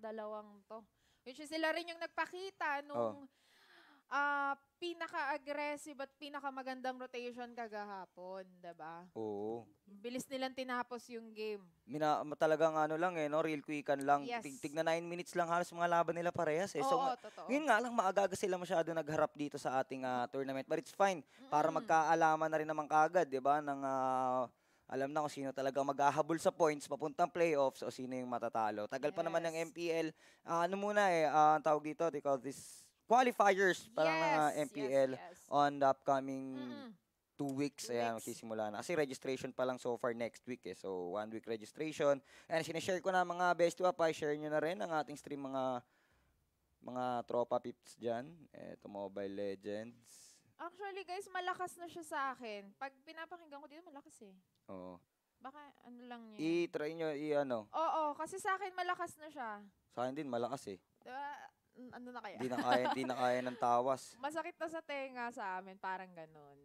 dalawang to. Which is sila rin yung nagpakita Oh. nung pinaka-aggressive at pinaka-magandang rotation kagahapon, diba? Oo. Bilis nilang tinapos yung game. Talagang ano lang eh, no? Real quickan lang. Yes. Tigna 9 minutes lang halos mga laban nila parehas eh. So, Oo, totoo. yun nga lang, maaga sila masyado nagharap dito sa ating tournament. But it's fine. Para magkaalaman na rin naman kagad, di ba? Ng, alam na kung sino talaga maghahabol sa points papuntang playoffs o sino yung matatalo. Tagal pa naman ng MPL. Ano muna eh, ang tawag dito, they call this qualifiers parang ng MPL on the upcoming 2 weeks. Ayan, magsisimula na. Kasi registration pa lang so far next week eh. So, 1 week registration. And sinishare ko na mga best to up. Share nyo na rin ang ating stream mga tropa pips dyan. Eto, Mobile Legends. Actually, guys, malakas na siya sa akin. Pag pinapakinggan ko dito, malakas eh. Oo. Baka ano lang niya. I-try nyo, ano. Oo, kasi sa akin malakas na siya. Sa akin din, malakas eh. Ano na kaya? Di na kaya ng tawas. Masakit na sa tenga sa amin, parang ganun.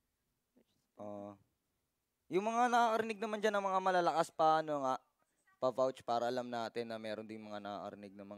Yung mga nakakarinig naman dyan ng mga malalakas pa, ano nga, pa-vouch para alam natin na meron ding mga nakakarinig ng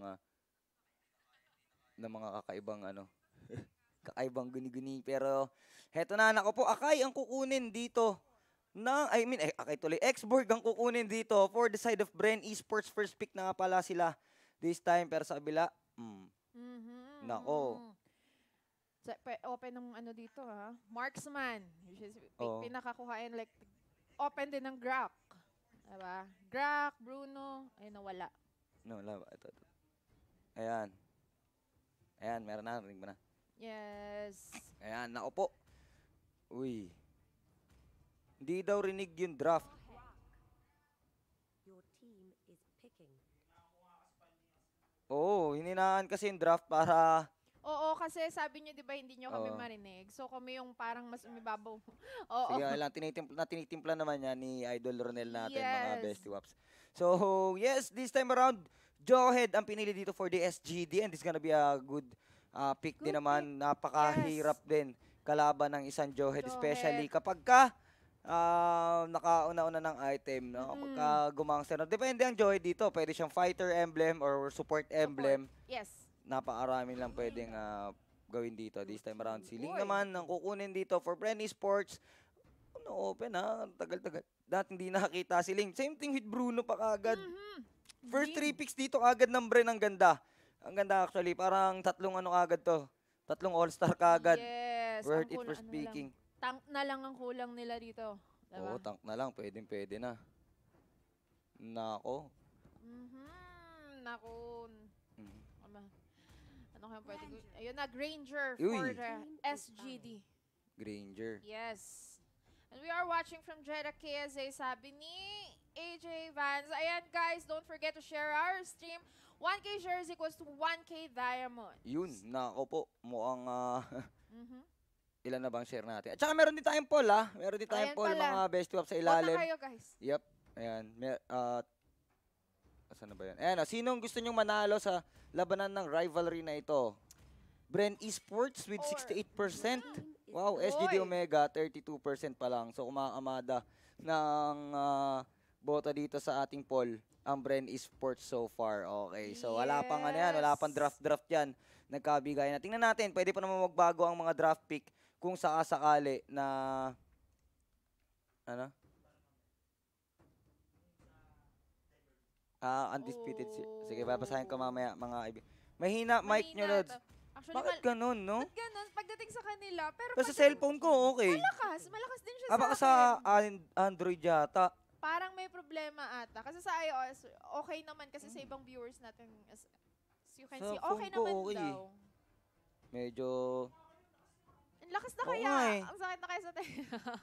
mga kakaibang ano, kakaibang guni-guni. Pero, heto na, nako po, Akay ang kukunin dito. Akay tuloy, Xborg ang kukunin dito for the side of Bren Esports. First pick na nga pala sila this time, pero sa kabila, nako. Open ng ano dito ha. Marksman. Which is pinakakuhain like open din ng Grak. Diba? Grak, Bruno, ay nawala. Nawala ba? Ito. Ayan. Ayan, meron na. Ring mo na. Yes. Ayan, nako po. Uy. Hindi daw rinig yung draft. Oo, hininaan kasi yung draft para... Oo, kasi sabi niyo 'di ba hindi niyo kami marinig. So kami yung parang mas umibabaw. Oo. Sige, lang tinitimpla naman niya ni Idol Ronel natin mga bestie waps. So, yes, this time around, Jawhead ang pinili dito for the SGD and this gonna be a good pick din naman. Napakahirap din kalaban ng isang Jawhead, especially kapag nakauna-una ng item, no? Kapag gumangster. Depende ang Jawhead dito. Pwede siyang fighter emblem or support emblem. Yes. Napakarami lang pwedeng gawin dito. This time around, si Ling naman ang kukunin dito for Bren Esports. Open tagal-tagal. Dati hindi nakakita si Ling. Same thing with Bruno pa kagad. First 3 picks dito agad ng Bren, ang ganda. Ang ganda actually, parang tatlong agad to. Tatlong all-star kagad. Yes. Worth it for speaking. Tank na lang ang kulang nila dito. Diba? Oo, tank na lang. Pwede na. Nako. Nako. Ano kaya pwede? Ayun na, Granger for the SGD. Granger. Yes. And we are watching from Jeddah KSA, sabi ni AJ Vance. Ayan guys, don't forget to share our stream. 1K shares equals to 1K diamonds. Yun, nako po. Mukhang ilan na bang share natin? At saka meron din tayong poll Meron din tayong poll mga best up sa ilalim. Vote na kayo guys. Yep. Ayan. Saan na ba yan? Ayan, sinong gusto nyong manalo sa labanan ng rivalry na ito? Bren Esports with 68%. Wow, SGD Omega 32% pa lang. So kumakamada ng bota dito sa ating poll ang Bren Esports so far. Okay, so wala pang wala pang draft yan. Nagkabigay na. Tingnan natin, pwede pa naman magbago ang mga draft pick kung sakasakali na undisputed. Sige, babasahin ko mamaya mga kaibigan. Mahina mic nyo, Lods. Bakit ganun, no? Bakit ganun? Pagdating sa kanila. Pero sa cellphone ko, okay. Malakas din siya sa baka akin. sa Android yata. Parang may problema ata. Kasi sa iOS, okay naman kasi sa ibang viewers natin. As you can see, okay naman daw. Medyo... Ang lakas na kaya. Ang sakit na kaya sa tayo.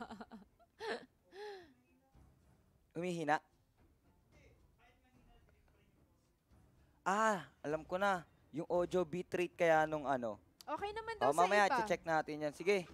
Humihina. Alam ko na. Yung audio bitrate kaya nung Okay naman daw sa iba. Mamaya, check natin yan. Sige.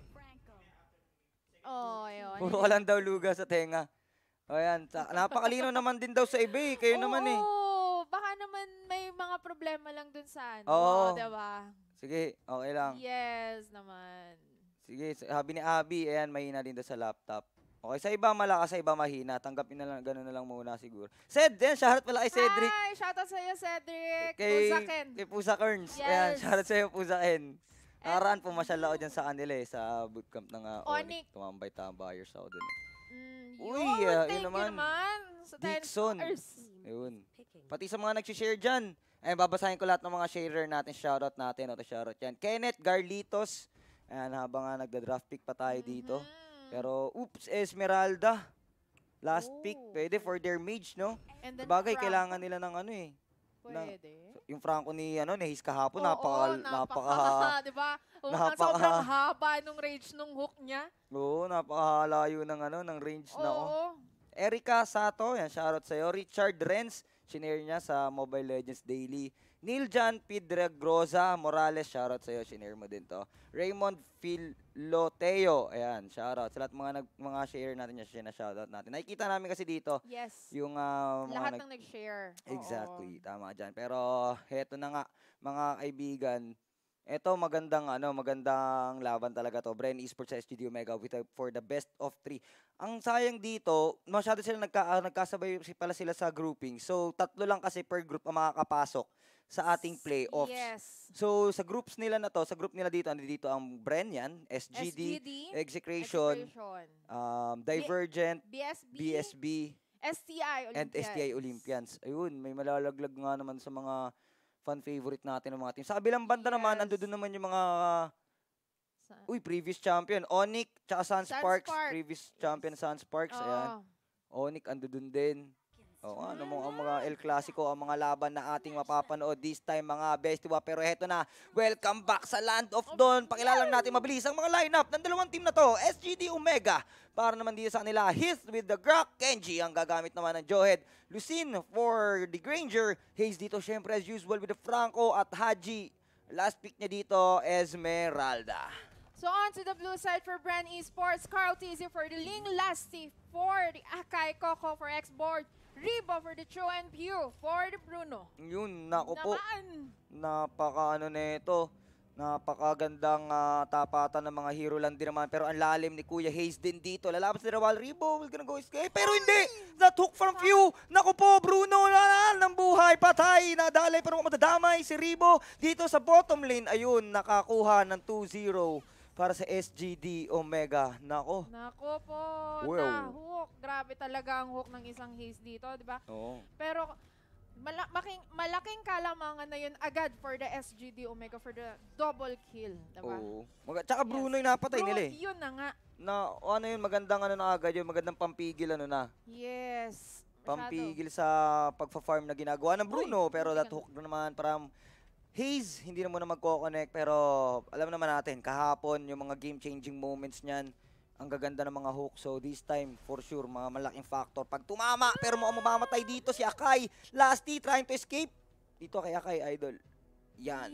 Ayun. Puro ka lang daw luga sa tenga. Ayan. Napakalino naman din daw sa iba eh. Kayo naman eh. Oo. Baka naman may mga problema lang dun sa diba? Sige, okay lang. Yes naman. Sige, sabi ni Abby, ayan, mahina din daw sa laptop. Okay, sa iba malakas, sa iba mahina. Tanggapin na lang, gano'n na lang muna siguro. Ced, yan, shoutout pala kay Cedric. Hi! Shoutout sa'yo, Cedric. Kay, Pusakin. kay Pusa Kerns. Ayan, Yes. shoutout sa'yo, Pusa Ken. Nakaraan, pumasyal ako dyan sa kanila sa bootcamp ng Onyx. Onyx. Tumambay-tambayers ako dun. Uy, Uy, thank yun you naman. naman. Sa 10 Dixon. stars. Yun. Pati sa mga nag-share dyan. Ay, babasahin ko lahat ng mga sharer natin. Shoutout natin. Shoutout yan. Kenneth Garlitos. Ayan, habang nagda-draft pick pa tayo dito. Pero, oops, Esmeralda. Last pick. Pwede for their mage, no? And then Sabagay, Franco. kailangan nila ng ano eh. Pwede. Yung Franco ni Hayes kahapon, Oo, napaka di ba? Ang napaka- sobrang haba nung range nung hook niya. Oo, napakalayo ng range na Oo. Erica Sato, yan, shoutout sa'yo. Richard Renz, shinare niya sa Mobile Legends Daily. Neil Jan Pidragrosa Morales, shoutout sa'yo, shinare mo din to. Raymond Filoteo, ayan, shoutout. Sa lahat mga share natin yan, shoutout natin. Nakikita namin kasi dito, Yes. yung Lahat ng nag-share. Oo. Exactly, tama dyan. Pero heto na nga, mga kaibigan, eto magandang laban talaga to. Bren Esports sa SGD Omega for the best of 3. Ang sayang dito, masyado sila nagkasabay pala sila sa grouping. So, 3 lang kasi per group ang makakapasok sa ating playoffs. Yes. So, sa groups nila na to, sa group nila dito, dito ang Bren yan, SGD, Execration, Divergent, BSB, BSB, STI and Olympians. STI Olympians. Ayun, may malalaglag nga naman sa mga fan favorite natin ng mga team. Sa kabilang banda naman, Yes. ando naman yung mga previous champion. Onyx, tsaka Sunsparks. Sunsparks. Previous champion Sunsparks. Ayan. Onyx, ando din. Ang mga El Clasico, ang mga laban na ating mapapanood this time, mga bestiwa. Pero heto na, welcome back sa Land of Dawn. Pakilala lang natin mabilis ang mga lineup ng dalawang team na to. SGD Omega, para naman dito sa kanila. Heath with the Grok. Kenji ang gagamit naman ng Johead. Lucine for the Granger. Hayes dito, syempre as usual with the Franco at Haji. Last pick niya dito, Esmeralda. So on to the blue side for Bren Esports. Carl Tizzy for the Ling Lasty for the Akai Coco for X-Board. Rebo for the Cho and Pew for the Bruno. Yun, nako po. Naman. Napakagandang tapatan ng mga hero lang din naman. Pero ang lalim ni Kuya Hayes din dito. Lalabas ni Rawal. Rebo will gonna go escape. Pero hindi! That hook from Pew. Nako po, Bruno ng buhay. Patay. Nadalay pero matadamay si Rebo dito sa bottom lane. Ayun, nakakuha ng 2-0 para sa SGD Omega. Nako. Nako po. Wow. Na hook. Grabe talaga ang hook ng isang Hayes dito, di ba? Oo. Pero malaking kalamangan na yun agad for the SGD Omega for the double kill, di ba? Oo. Tsaka Bruno yung napatay Bro, nila eh. yun na nga. Magandang na agad yun. Magandang pampigil na. Yes. Pampigil sa pagfa-farm na ginagawa ng Bruno. Pero that hook na naman para Hayes, hindi na muna magko-connect. Pero alam naman natin, kahapon yung mga game-changing moments niyan, ang gaganda ng mga hook. So this time, for sure, mga malaking factor. Pag tumama, pero mukhang mamamatay dito si Akai. Lasty trying to escape. Dito kay Akai, idol. Yan.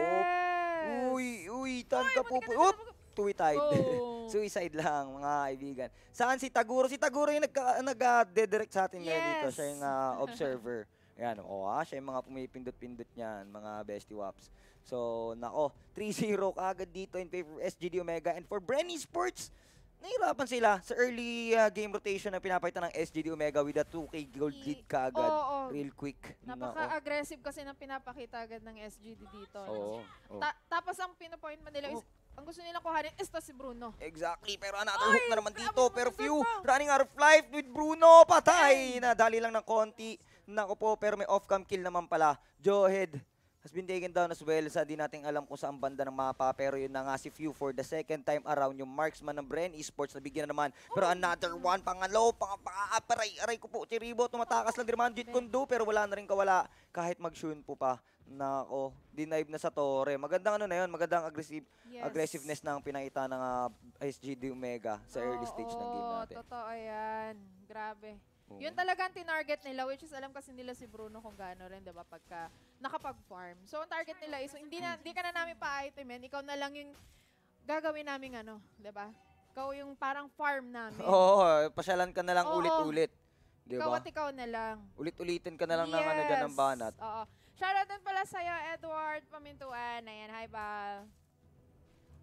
Yes. Uy, tan ka po. Tuwi-tide. Oh. Suicide lang, mga kaibigan. Saan si Taguro? Si Taguro yung nag-dedirect sa atin ngayon dito. Siya yung observer. Ayan, siya yung mga pumipindot-pindot niyan, mga bestie waps. So, nako, 3-0 kaagad dito in favor of SGD Omega. And for Bren Esports, nahirapan sila sa early game rotation na pinapalitan ng SGD Omega with a 2K gold lead kaagad. Real quick. Napaka-aggressive kasi ng pinapakita agad ng SGD dito. Oo. Tapos ang pinopoint man nila is, ang gusto nilang kuhanin is to si Bruno. Exactly, pero another hook na naman dito. Pero few running out of life with Bruno. Patay! Nadali lang ng konti. Nako po, pero may off-cam kill naman pala. Johead has been taken down as well. Sa di nating alam kung saan banda ng mapa. Pero yun na nga si Few for the second time around. Yung marksman ng Bren Esports nabigyan na naman. Pero another one, pangalaw, aray ko po. Si Rebo tumatakas lang din naman. Jeet Kundo, pero wala na rin kawala. Kahit mag-shun po pa. Nako, denive na sa Torre. Magandang na yun, magandang aggressiveness ng pinakita ng SGD Omega sa early stage ng game natin. Totoo yan. Grabe. Yun talagang tinarget nila, which is alam kasi nila si Bruno kung gaano rin, diba, pagka nakapag-farm. So, ang target nila is, hindi ka na namin pa-itemin, ikaw na lang yung gagawin namin diba? Ikaw yung parang farm namin. Pasyalan ka na lang ulit-ulit. Diba? Ikaw at ikaw na lang. Ulit-ulitin ka na lang ng banat. Oo. Shoutout din pala sa'yo, Edward Pamintuan. Ayan, hi, Bal.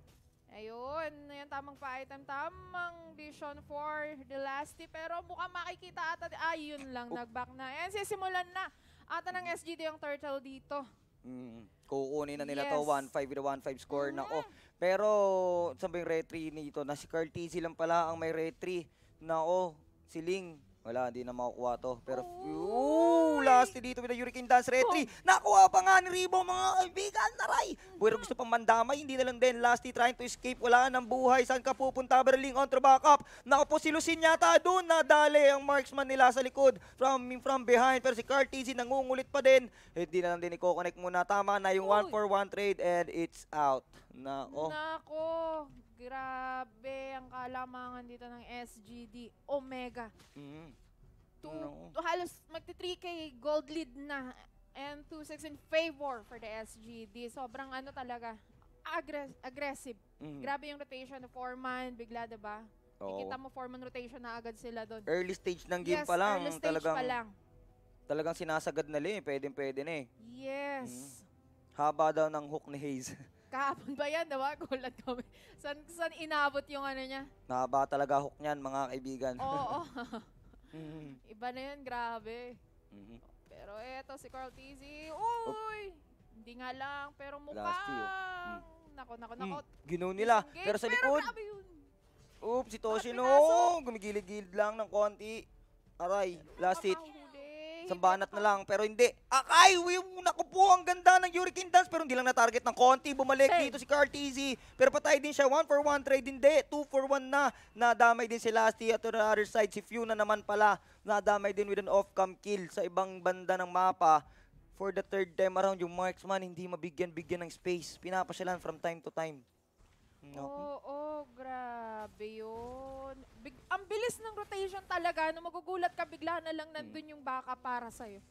Ayun, yan tamang pa-item, tamang vision for the lasty. Pero mukhang makikita ata, ayun lang, nag-back na. And sisimulan na ata ng SGD yung turtle dito. Kukunin na nila to, Yes. 1-5 with a 1-5 score na. Pero, saan ba yung retry nito? Na si Carl TZ lang pala ang may retry. Nako, si Ling. Wala, hindi na makukuha to. Pero, last dito with the Hurricane Dance retry. Nakuha pa nga ni Rebo, mga kaibigan. Naray! Pero gusto pang mandamay, hindi na lang din. Lasty trying to escape. Wala ng buhay. Saan ka pupunta? Berling on to backup. Naku po, si Lucin yata doon. Nadali ang marksman nila sa likod. From behind. Pero si Carl TZ nangungulit pa din. Hindi na lang din i-connect muna. Tama na yung 1-for-1 trade and it's out. Nako. Grabe ang kalamangan dito ng SGD. Omega. Halos magti-3K gold lead na. And 2-6 in favor for the SGD. Sobrang ano talaga, aggressive. Grabe yung rotation ng foreman, bigla, diba? Nakikita mo foreman rotation na agad sila doon. Early stage ng game pa lang. Early stage pa lang. Talagang sinasagad na li. Pwede na eh. Yes. Haba daw ng hook ni Hayes. Kahapon ba yan, diba? Gulat kami. Saan inabot yung ano niya? Haba talaga hook niyan, mga kaibigan. Oo. Iba na yun, grabe. Pero eto si Carl TZ. Uy! Hindi nga lang, pero mukhang. Nako. Ginaw nila. Pero sa likod. Grabe yun. Si Toshino. Gumigilid-gilid lang ng konti. Aray, last hit. Sambanat na lang, pero hindi. Akay! Naku po, ang ganda ng Hurricane Dance, pero hindi lang na-target ng konti. Bumalik dito si Carl TZ. Pero patay din siya. 1-for-1 trade, hindi. 2-for-1 na. Nadamay din si Lasty. At on the other side, si Fiona naman pala. Nadamay din with an off-cam kill sa ibang banda ng mapa. For the third time around, yung marksman hindi mabigyan ng space. Pinapasyalan from time to time. Oo, grabe yun. Ang bilis ng rotation talaga. No, magugulat ka, bigla na lang nandun yung baka para sa'yo.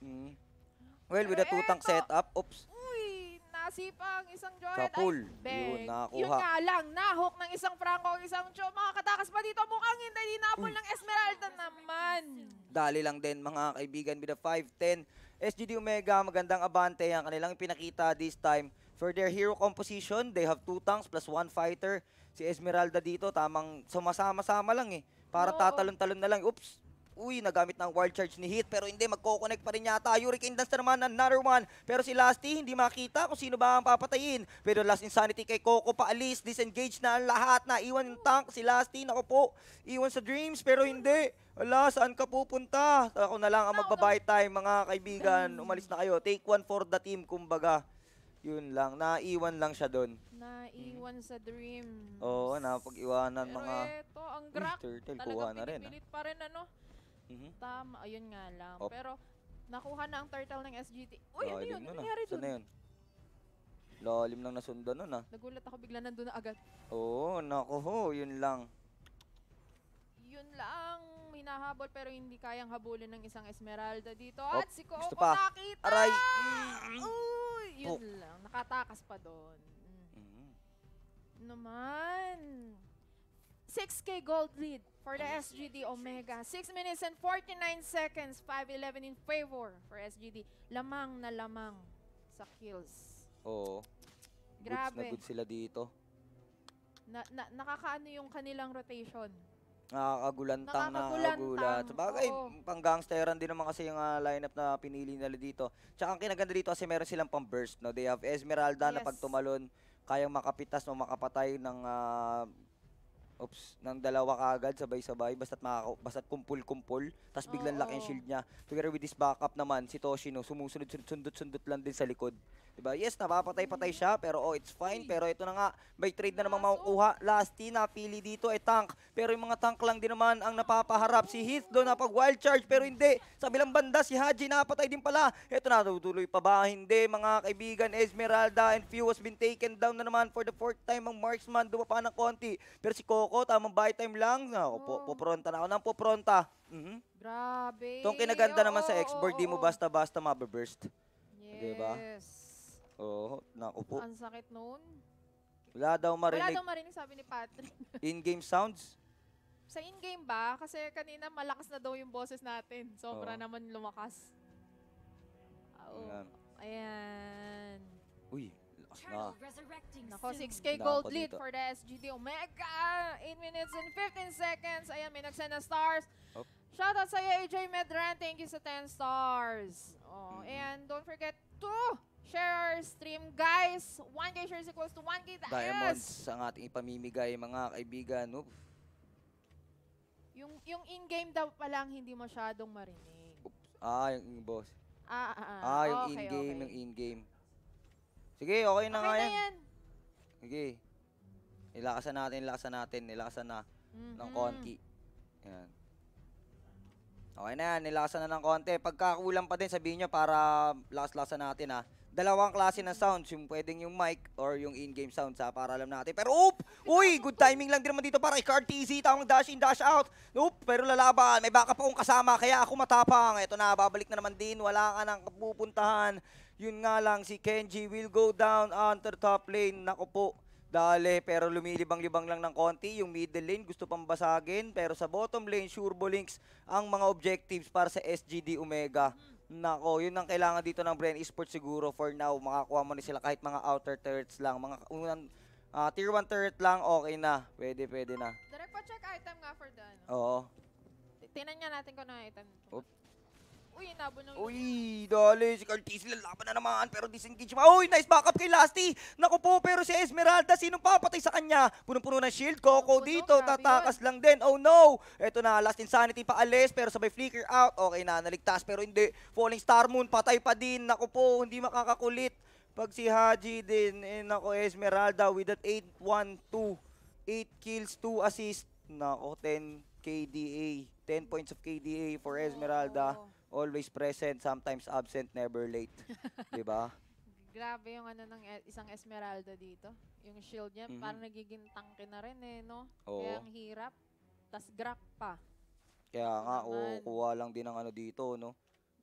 Well, with a two-tank setup, oops. Uy, nasipang isang Joel. Sapul. Yun, nakakuha. yun nga lang, nahok ng isang Franco, isang Cho. Makakatakas pa dito, mukhang hindi dinapol ng Esmeralda naman. Dali lang din, mga kaibigan, with a 5-10. SGD Omega, magandang abante ang kanilang pinakita this time. For their hero composition, they have 2 tanks plus 1 fighter. Si Esmeralda dito, tamang sumasama-sama lang eh. Para tatalon-talon na lang. Oops. Uy, nagamit ng wild charge ni Hit. Pero hindi, magkoconnect pa rin yata. Hurricane Dance na naman, another one. Pero si Lasty, hindi makita kung sino ba ang papatayin. Pero last insanity kay Coco, paalis. Disengage na ang lahat. Naiwan yung tank. Si Lasty, naku po. Iwan sa Dreams, pero hindi. Wala, saan ka pupunta? Ako na lang ang magbabuy time, mga kaibigan. Umalis na kayo. Take one for the team, kumbaga. Yun lang, naiwan lang siya doon. Naiwan sa Dreams. Oo, napag-iwanan pero mga... eto, ang Grak, turtle, kuha na rin. pinipilit pa rin ano. Tama, ayun nga lang. Pero nakuha na ang turtle ng SGT. Uy, ano yun? Ano nangyari doon? Saan na yun? Lalim lang nasundan nun ah. Nagulat ako, bigla nandun na agad. Oo, naku ho, yun lang. Yun lang, hinahabol pero hindi kayang habulin ng isang Esmeralda dito. At si Coco nakita! Aray! Uy, yun lang, nakatakas pa doon. Naman. 6K gold lead for the SGD Omega. 6 minutes and 49 seconds. 5-11 in favor for SGD. Lamang na lamang sa kills. Oo. Grabe. Good sila dito. Nakakaano yung kanilang rotation. Nakakagulantang nakagulat. Sabagay, pang-gangsteran din naman kasi yung lineup na pinili nila dito. Tsaka ang kinaganda dito kasi meron silang pang-burst. No? They have Esmeralda na pag tumalon, kayang makapitas o makapatay ng ng dalawa kaagad, sabay-sabay, basta't kumpul-kumpul, tapos biglang laki ang shield niya. Together with this backup naman, si Toshino, sumusunod, sundot-sundot lang din sa likod. Diba? Yes, napapatay-patay siya, pero it's fine. Pero ito na nga, may trade na namang makukuha. Lasty, napili dito ay tank. Pero yung mga tank lang din naman ang napapaharap. Si Heath doon napag-wild charge, pero hindi. Sa bilang banda, si Haji napatay din pala. Ito na, tutuloy pa ba? Hindi, mga kaibigan. Esmeralda and Few has been taken down na naman for the 4th time ang marksman. Dumapa ng konti. Pero si Coco, tamang buy time lang. Popronta na ako ng popronta. Grabe. Itong kinaganda naman sa X-board, di mo basta-basta mababurst. Yes. Diba? Oo, naku po. Ang sakit noon. Wala daw marinig. Wala daw marinig, sabi ni Patrick. In-game sounds? Sa in-game ba? Kasi kanina malakas na daw yung boses natin. Sobra naman lumakas. Ayan. Uy, lakas Na. Nako, 6K Daan gold ko lead dito. for the SGD Omega. 8 minutes and 15 seconds. Ayan, may nagsend na stars. Oh. Shoutout sa'yo, AJ Medran. Thank you sa 10 stars. Oh, and don't forget to share our stream, guys. 1K shares equals to 1K Diamonds diamonds. ang ating ipamimigay, mga kaibigan. Oof. Yung in-game daw pa lang hindi masyadong marinig. Yung boss. Okay, Yung in-game, okay. yung in-game. Sige, okay na nga Okay na yan. yan. Sige. Nilakasan natin. Nilakasan na ng konti. Yan. Okay na yan, nilakasan na ng konti. Pagka kulang pa din, sabihin nyo para lakas-lakasan natin ha. Dalawang klase ng sounds, yung pwedeng yung mic or yung in-game sounds ha, para alam natin. Pero uy, good timing lang din naman dito para kay CarTZ, tamang dash in, dash out. Pero lalaban, may baka pa akong kasama, kaya ako matapang. Ito na, babalik na naman din, wala ka nang pupuntahan. Yun nga lang, si Kenji will go down onto the top lane. Naku po, dali, pero lumilibang-libang lang ng konti. Yung middle lane gusto pang basagin, pero sa bottom lane, Surbolinks ang mga objectives para sa SGD Omega. Nako, yun ang kailangan dito ng Bren Esports siguro for now. Makakuha mo na sila kahit mga outer turrets lang. Mga unang tier 1 turret lang, okay na. Pwede na. Direct pa check item nga for the ano. Oo. Tingnan nga natin kung ano item. Oop. Uy, inabo ng Uy, dali, si CarTZ lalaban na naman, pero disengage pa. Uy, nice backup kay Lasty. Naku po, pero si Esmeralda, sinong papatay sa kanya? Punong-puno ng shield, Coco Puno, dito, grabe tatakas lang din. Oh no! Eto na, last insanity pa alis, pero sabay flicker out. Okay na, naligtas, pero hindi. Falling Star Moon, patay pa din. Naku po, hindi makakakulit. Pag si Haji din, naku, Esmeralda with that 8-1-2. 8 kills, 2 assists. Naku, 10 KDA. 10 points of KDA for Esmeralda. Always present, sometimes absent, never late. Diba? Grabe yung ano ng isang Esmeralda dito. Yung shield niya, parang nagiging tangke na rin eh, no? Oo. Kaya ang hirap. Tas grab pa. Kaya nga, naman. kuha lang din ng ano dito, no?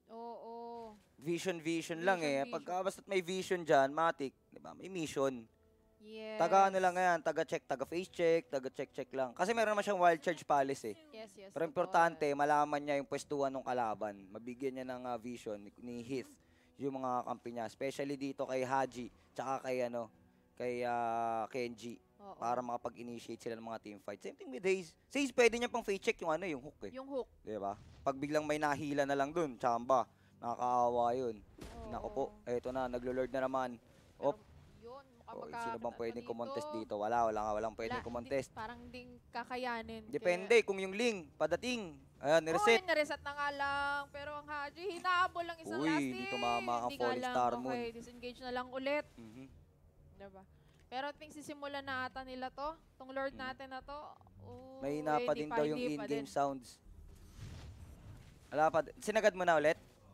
Oo. Vision lang eh. Vision. Pagka basta't may vision dyan, matik, diba? May mission. Yes. Taga ano lang yan, taga-check, taga-face check, taga-check lang. Kasi meron naman siyang wild charge palace eh. Yes. Pero totoo importante, yan. malaman niya yung pwestuhan ng kalaban. Mabigyan niya ng vision ni Heath, yung mga kampi niya. Especially dito kay Haji, tsaka kay Kenji. Oo. Para makapag-initiate sila ng mga team fight. Same thing with Haze. Haze, pwede niya pang face check yung yung hook eh. Yung hook. Diba? Pag biglang may nahila na lang dun, tsamba, nakakaawa yun. Oo. Naku po, eto na, naglo-lord na naman. Pero Op. yun, Sino bang pwedeng kumontest dito? Walang pwedeng kumontest. Parang ding kakayanin. Depende kung yung Ling, padating. Ayan, nireset. Uy, nareset na nga lang. Pero ang Haji, hinahabol lang isang Uy, lasting. hindi tumama ang Hindi nga Falling lang. Star Moon. Okay, disengage na lang ulit. Mhm. Diba? Pero I think sisimulan na ata nila to. Tong Lord natin na to. May hina pa hindi din daw yung hindi pa in-game din. sounds. Wala pa. Sinagad mo na ulit?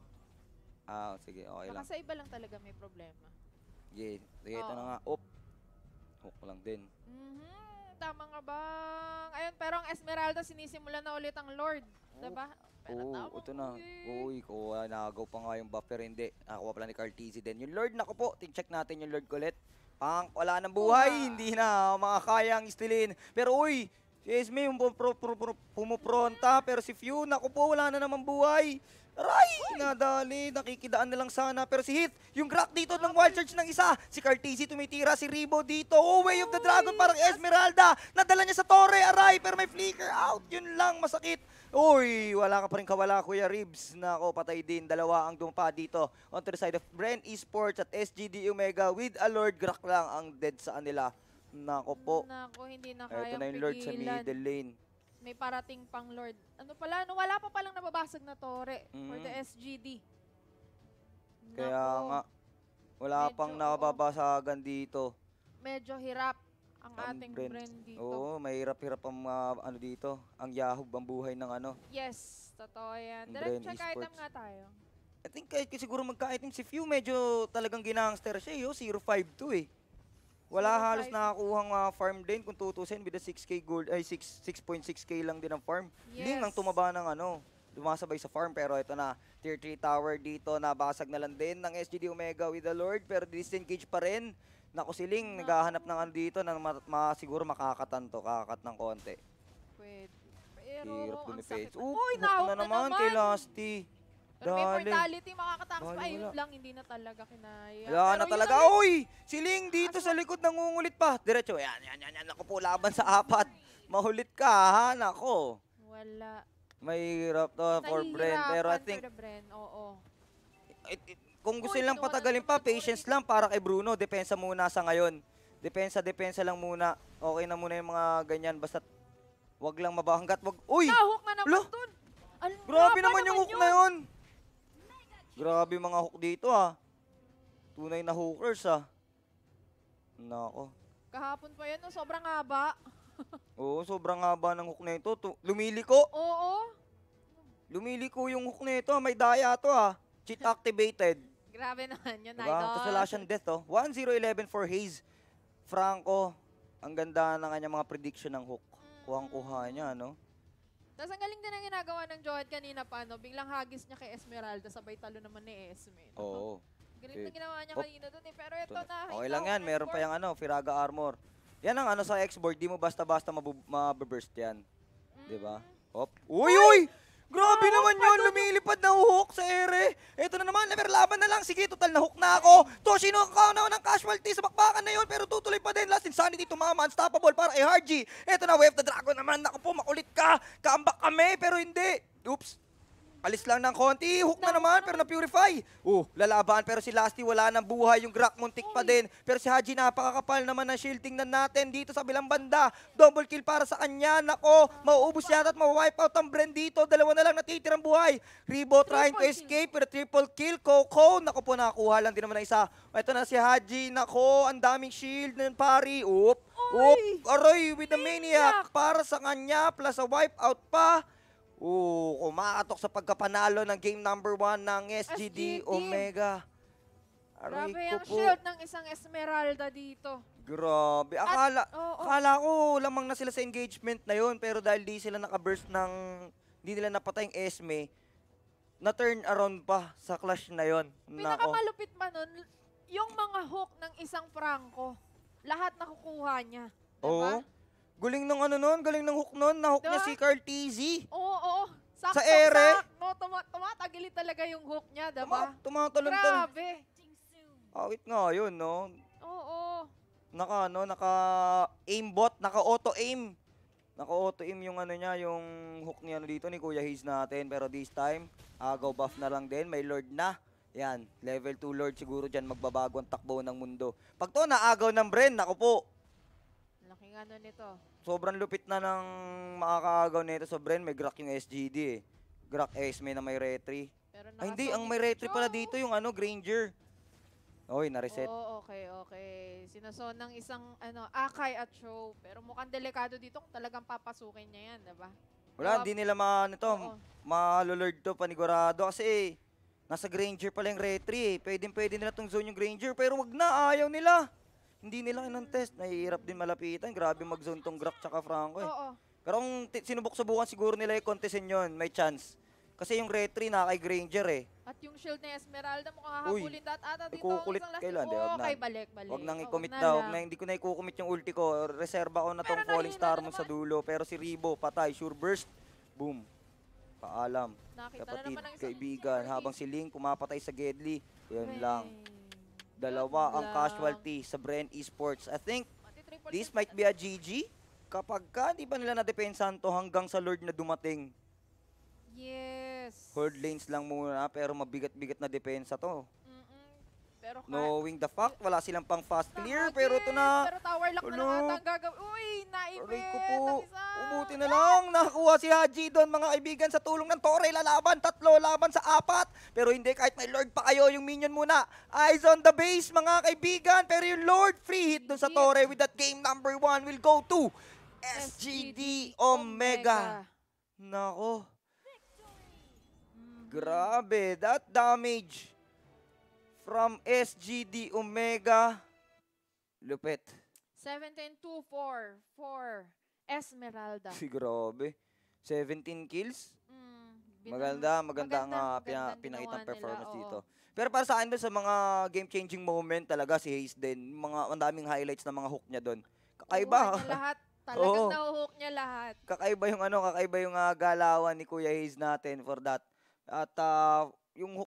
Sige, okay lang. Baka sa iba lang talaga may problema. Sige, ito Oo. na nga. Op. Hook lang din. Tama nga bang? Ayun, pero ang Esmeralda sinisimulan na ulit ang Lord. Diba? Pero Oo, tama, ito na. uy. Uy, nagaw pa nga yung buffer, hindi. Nakakuha pala ni CarTZ din. Yung Lord, naku po, check natin yung Lord ko ulit. Wala ng buhay, hindi na makakayang istilin. Pero uy, si Esme yung pumupronta, pero si Few, naku po, wala na naman buhay. Aray, nadali, nakikidaan na lang sana. Pero si Heath, yung crack dito ng wild charge ng isa. Si CarTZ tumitira, si Ribo dito. Oh, Way of the Dragon, parang Esmeralda. Nadala niya sa torre, aray, pero may flicker out. Yun lang, masakit. Uy, wala ka pa rin kawala, Kuya Ribs. Nako, patay din. Dalawa ang dumpa dito. On to the side of Bren Esports at SGD Omega with a Lord Grak lang ang dead sa kanila. Nako po. Nako, hindi na Ito kayang na yung Lord sa pigilan. middle lane. May parating pang Lord. Ano pala, wala pa palang nababasag na torre for the SGD. Kaya Nako, nga, wala medyo, pang oo. nababasagan dito. medyo hirap ang Ang ating Bren. Bren dito. Oo, mahirap-hirap ang dito. Ang yahog ang buhay ng Yes, totoo yan. Ang Direct Bren check item Esports. nga tayo. I think kahit siguro magka-item si Few, medyo talagang ginangster siya, 052 eh. Wala 0.5. halos nakakuhang farm din kung tutusin with the 6k gold, 6.6k lang din ang farm. Ling ang Yes. tumaba ng dumasabay sa farm, pero ito na, tier 3 tower dito, nabasag na lang din ng SGD Omega with the Lord, pero disengage pa rin. Naku, si Ling, naghahanap ng dito, ng siguro makakatan to, kakakat ng konti. Pwede. Pero, Hirap ang dumifense. sakit. Uy, Uy, hook nahook na naman kay Lasty. Pero may Dali. mortality, makakatakas pa. Dali, Ayun wala. lang, hindi na talaga kinaya. Wala na Pero yun talaga. ulit. Uy! Si Ling dito sa likod nangungulit pa. Diretso. Yan. Ako po, laban sa apat. Mahulit ka, ha? Nako. Wala. May hirap to for Bren. Pero I Nahihirapan think, for the Bren, oo. kung gusto Uy, nilang kinuha na patagalin naman pa, ng patience lang para kay Bruno. Depensa muna sa ngayon. Depensa lang muna. Okay na muna yung mga ganyan. Basta wag lang mabaho. Hanggat wag. Uy! Nahook na naman Wala. dun. Grabe naman yung hook na yun. Grabe mga hook dito, ah. Tunay na hookers, ah. Nako. Kahapon pa yan, no? Sobrang haba. Oo, sobrang haba ng hook na ito. Lumiliko. Oo. Lumiliko yung hook na ito. May daya to, ah. Cheat activated. Grabe naman yun, Diba? idol. Tapos wala siyang death, oh. 1-0-11 for Hayes. Franco, ang ganda ng kanyang mga prediction ng hook. Kuhang-kuha niya, no? Tapos ang galing din ang ginagawa ng Joed kanina pa, no? Biglang hagis niya kay Esmeralda, sabay talo naman ni Esme. No? Oo. Galing na ginawa niya Op. kanina dun eh. Pero ito na. Okay lang yan. Meron pa yung Firaga Armor. Yan ang sa X-board. Di mo basta-basta mababurst yan. Diba? Hop. Uy! Grabe naman yun! Lumilipad na hook sa ere. Ito na naman. Never laban na lang. Sige, total na hook na ako. Toshino ang kaunawa ng casualty sa bakbakan na yun. Pero tutuloy pa din. Last Insanity tumama. Unstoppable para kay Harji. Ito na, Wave the Dragon naman. Naku po, makulit ka. Kaambak kami, pero hindi. Oops. Alis lang ng konti, hook na naman, pero na-purify. Lalaban, pero si Lasty wala nang buhay, yung Grak muntik pa din. Pero si Haji napakakapal naman ng shield. Tingnan natin dito sa bilang banda. Double kill para sa kanya. Nako, mauubos yata at ma-wipe out ang Bren dito. Dalawa na lang natitirang buhay. Rebo trying to escape, pero triple kill. Coco, nako po, nakakuha lang din naman ng isa. Ito na si Haji, nako, ang daming shield ng pari. Aroy, with the maniac. Para sa kanya, plus a wipe out pa. Kumakatok sa pagkapanalo ng game number 1 ng SGD Omega. Aray Grabe ko yung po. shield ng isang Esmeralda dito. Grabe. Akala ko lamang na sila sa engagement na yun, pero dahil di sila nakaburst ng, di nila napatay yung Esme, na-turn around pa sa clash na yun. Pinakamalupit pa nun, yung mga hook ng isang Franco, lahat nakukuha niya. Diba? Oo. Galing ng galing ng hook nun. Na-hook Diba? niya si Carl TZ. Oo. Sa ere? Tumatagili talaga yung hook niya, diba? Tumatalon-talon. Grabe. Awit nga yun, no? Oo. Naka-aimbot, naka-auto-aim. Naka-auto-aim yung yung hook niya dito ni Kuya Hayes natin. Pero this time, agaw buff na lang din. May Lord na. Yan, level 2 Lord siguro dyan magbabago ang takbo ng mundo. Pag to naagaw ng Bren, naku po. Laking nito. Sobrang lupit na ng makakaagaw nito sa Bren. May Grak yung SGD eh. Grak Esme na may retry. Pero Ay hindi, ang may retry pala dito yung Granger. Oy, na-reset. Okay. Sinason ng isang Akay at Show. Pero mukhang delikado dito kung talagang papasukin niya yan, diba? Wala, hindi nila malulord to panigurado kasi nasa Granger pala yung retry eh. Pwede nila tong zone yung Granger pero wag na, ayaw nila. Hindi nila test, nahihirap din malapitan. Grabe mag-zone tong Grak tsaka Franco eh. Oo. Pero kung sinubok-subukan siguro nila i-contesten yun, may chance. Kasi yung retry na kay Granger eh. At yung shield ni Esmeralda mukhang hahabulin ata dito. Ikukulit kailan, di, wag na. Okay, balik. Wag nang i-commit na, hindi ko na i-commit yung ulti ko. Reserva ko na tong Pero Falling nahihina Star na mo sa dulo. Pero si Rebo, patay, sure burst. Boom. Paalam. Nakita na Kapatid, naman ang isang kaibigan, super habang si Ling pumapatay sa Gedli. Yun Ay, lang. Dalawa ang lang. casualty sa Bren Esports. I think Mati-triple this kill. might be a GG. Kapag di pa nila na-depensahan to hanggang sa Lord na dumating. Yes. Horde lanes lang muna, pero mabigat-bigat na depensa to. Pero Knowing the fact, wala silang pang fast clear, Again, pero ito na. Pero tower lock na Ulo. lang ata ang gagawin. Uy, naipit. Aray ko po. ang isa. Ubuti na lang. Nakakuha si Haji doon, mga kaibigan, sa tulong ng Torre. Lalaban, 3 laban sa 4. Pero hindi, kahit may Lord pa kayo, yung minion muna. Eyes on the base, mga kaibigan. Pero yung Lord, free hit doon sa Torre with that game number 1 will go to SGD Omega. Nako. Grabe, that damage from SGD Omega. Lupit. 17-2-4 for Esmeralda. Grabe. 17 kills. Binang- Maganda ang magandang pinakitang ginawa performance nila, dito. Pero para sa akin doon sa mga game-changing moment talaga si Hayes din. Ang daming highlights ng mga hook niya doon. Kakaiba. Nakuha niya lahat. Talagang Oo. nahuhook niya lahat. kakaiba yung galawan ni Kuya Hayes natin for that. At yung